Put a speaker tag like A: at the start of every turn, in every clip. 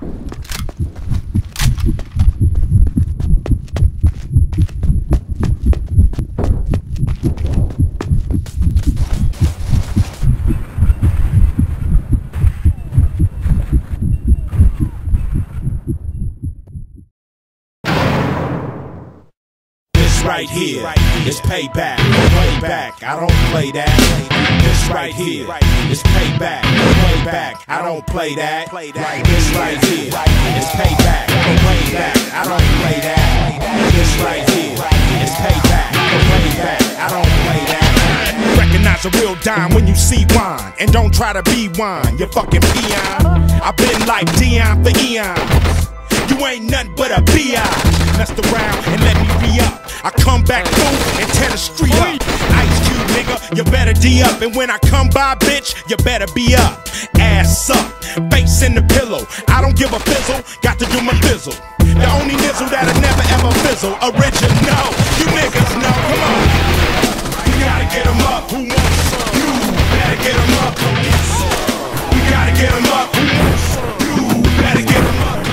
A: Right here is payback, way back, I don't play that. This right here is payback, way back, I don't play that. This right here is payback, way back, I don't play that. This right here is payback, way back, I don't play that. Recognize a real dime when you see wine, and don't try to be wine, you fucking peon. I've been like Dion for eons. You ain't nothing but a B.I. Messed around and let me re-up. I come back through and tear the street up. Ice Cube, nigga, you better D up. And when I come by, bitch, you better be up. Ass up, face in the pillow. I don't give a fizzle, got to do my fizzle. The only nizzle that'll never ever fizzle. Original, you niggas know, come on. You gotta get them up, who wants some? You better get them up. You gotta get them up, who wants some? You better get them up.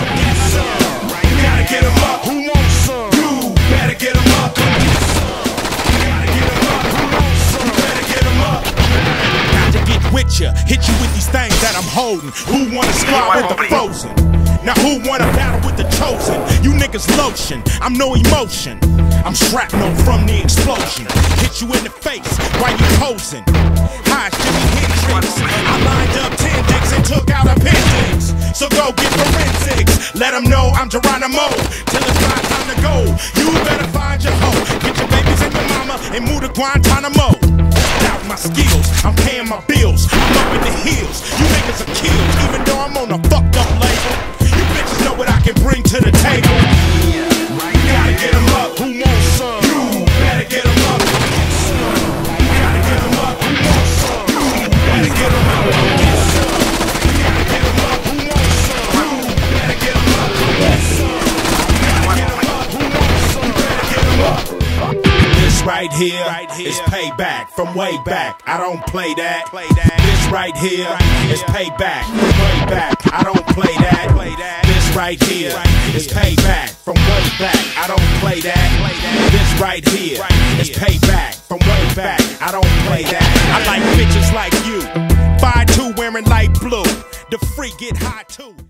A: Get him up, who wants some? You better get him up. You gotta get him up, who wants some? You better get him up. Got to get with ya, hit you with these things that I'm holding. Who wanna squad with the frozen? Now who wanna battle with the chosen? You niggas lotion, I'm no emotion. I'm shrapnel from the explosion. Hit you in the face while you posing. Hi, Jimi Hendrix. I lined up 10 dicks and took out appendix. So go get forensics. Let them know I'm Geronimo. Till it's my time to go. You better find your hoe. Get your babies and your mama and move to Guantanamo. Doubt my skills, I'm paying my bills. I'm up in the hills. You niggas are killed, even though I'm on a fucked up label. You bitches know what I can bring to the table. You gotta get them up. Who wants some? You better get them up. You gotta get them up. Who wants some? You better get them up. You gotta get them up. Who wants some? You better get them up. You gotta get them up. Who wants some? You better get them up. This right here is payback from way back. I don't play that. This right here is payback from way back. I don't play that. This right here is payback from way back. I don't play that. This right here is payback from way back. I don't play that. I like bitches like you. 5'2" wearing light blue. The freak get high too.